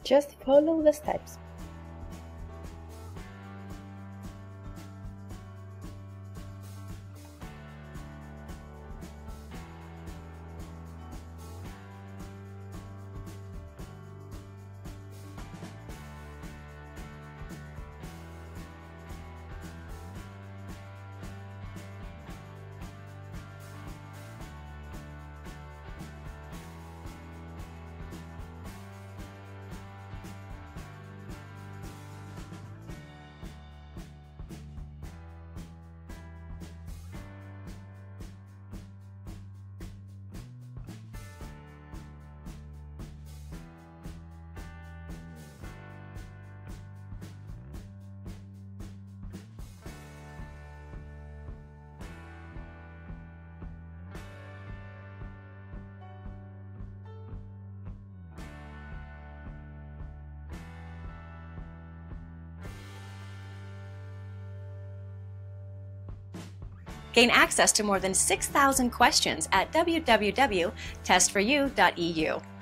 Just follow the steps. Gain access to more than 6,000 questions at www.testforyou.eu.